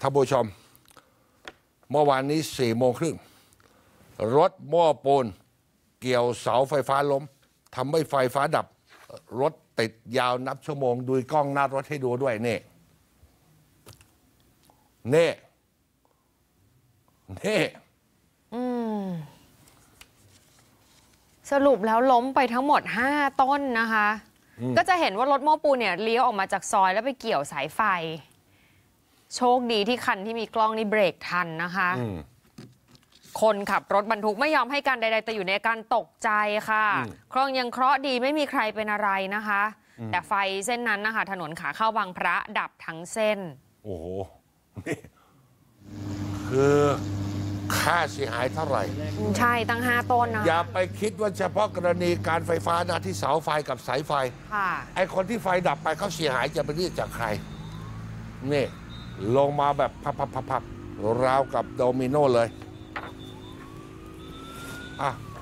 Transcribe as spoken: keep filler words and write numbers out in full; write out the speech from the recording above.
ท่านผู้ชมเมื่อวานนี้สี่โมงครึ่งรถหม้อปูนเกี่ยวเสาไฟฟ้าล้มทำให้ไฟฟ้าดับรถติดยาวนับชั่วโมงดูกล้องหน้ารถให้ดูด้วยนี่นี่นี่อืมสรุปแล้วล้มไปทั้งหมดห้าต้นนะคะก็จะเห็นว่ารถหม้อปูนเนี่ยเลี้ยวออกมาจากซอยแล้วไปเกี่ยวสายไฟโชคดีที่คันที่มีกล้องนี่เบรกทันนะคะคนขับรถบรรทุกไม่ยอมให้การใดๆแต่อยู่ในอาการตกใจค่ะเครื่องยังเคราะห์ดีไม่มีใครเป็นอะไรนะคะแต่ไฟเส้นนั้นนะคะถนนขาเข้าบางพระดับทั้งเส้นโอ้โหนี่คือค่าเสียหายเท่าไหร่ใช่ตั้งห้าต้นนะอย่าไปคิดว่าเฉพาะกรณีการไฟฟ้านะที่เสาไฟกับสายไฟไอ้คนที่ไฟดับไปเขาเสียหายจะไปเรียกจากใครนี่ลงมาแบบพับๆๆๆราวกับโดมิโนเลยอ่ะ